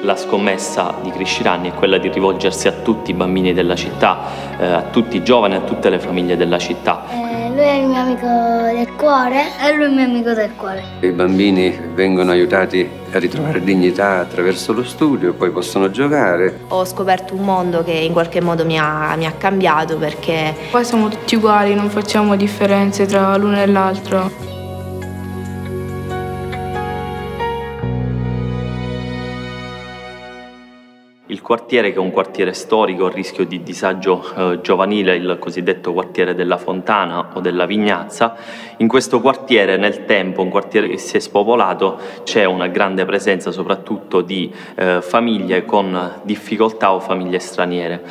La scommessa di Crisciranni è quella di rivolgersi a tutti i bambini della città, a tutti i giovani, a tutte le famiglie della città. Lui è il mio amico del cuore e lui è il mio amico del cuore. I bambini vengono aiutati a ritrovare dignità attraverso lo studio, poi possono giocare. Ho scoperto un mondo che in qualche modo mi ha cambiato, perché qua siamo tutti uguali, non facciamo differenze tra l'uno e l'altro. Il quartiere, che è un quartiere storico a rischio di disagio giovanile, il cosiddetto quartiere della Fontana o della Vignazza, in questo quartiere nel tempo, un quartiere che si è spopolato, c'è una grande presenza soprattutto di famiglie con difficoltà o famiglie straniere.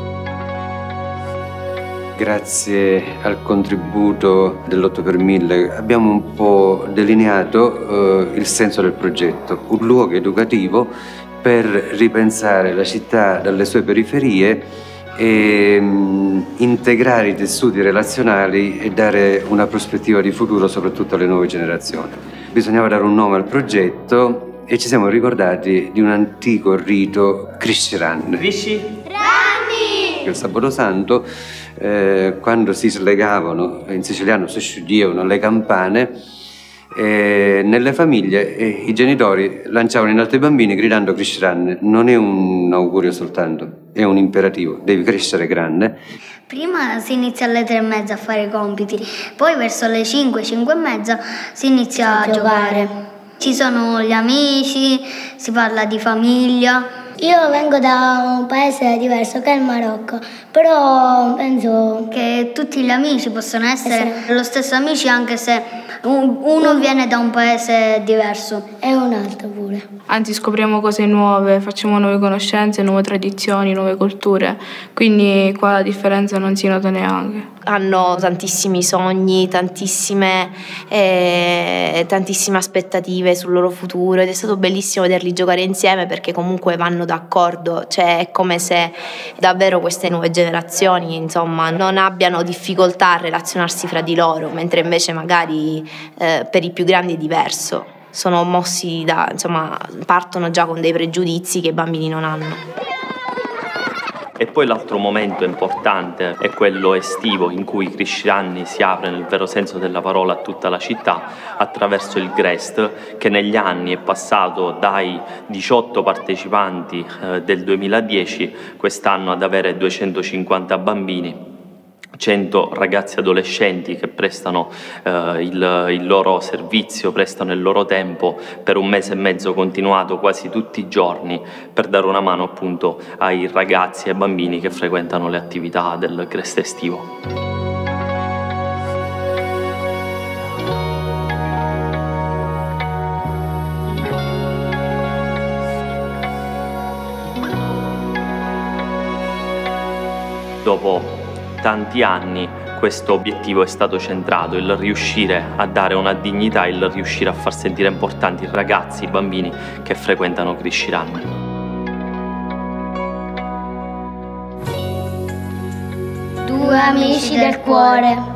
Grazie al contributo dell'8 per 1000 abbiamo un po' delineato il senso del progetto, un luogo educativo per ripensare la città dalle sue periferie e integrare i tessuti relazionali e dare una prospettiva di futuro soprattutto alle nuove generazioni. Bisognava dare un nome al progetto e ci siamo ricordati di un antico rito Crisciranni. Il sabato santo, quando si slegavano, in siciliano si sciuglievano le campane, nelle famiglie i genitori lanciavano in alto i bambini gridando Crisciranni. Non è un augurio soltanto, è un imperativo, devi crescere grande. Prima si inizia alle 3:30 a fare i compiti, poi verso le 5, 5:30 si inizia a giocare. Ci sono gli amici, si parla di famiglia. Io vengo da un paese diverso che è il Marocco, però penso che tutti gli amici possono essere lo stesso amici anche se uno viene da un paese diverso e un altro pure. Anzi, scopriamo cose nuove, facciamo nuove conoscenze, nuove tradizioni, nuove culture, quindi qua la differenza non si nota neanche. Hanno tantissimi sogni, tantissime aspettative sul loro futuro ed è stato bellissimo vederli giocare insieme, perché comunque vanno d'accordo, cioè è come se davvero queste nuove generazioni, insomma, non abbiano difficoltà a relazionarsi fra di loro, mentre invece magari per i più grandi è diverso. Sono mossi partono già con dei pregiudizi che i bambini non hanno. E poi l'altro momento importante è quello estivo, in cui Crisciranni si apre nel vero senso della parola a tutta la città attraverso il GREST, che negli anni è passato dai 18 partecipanti del 2010 quest'anno ad avere 250 bambini. 100 ragazzi adolescenti che prestano il loro servizio, prestano il loro tempo per 1 mese e mezzo continuato quasi tutti i giorni, per dare una mano appunto ai ragazzi e ai bambini che frequentano le attività del GREST estivo. Dopo tanti anni questo obiettivo è stato centrato, il riuscire a dare una dignità, il riuscire a far sentire importanti i ragazzi, i bambini che frequentano Crisciranni. Due amici del cuore.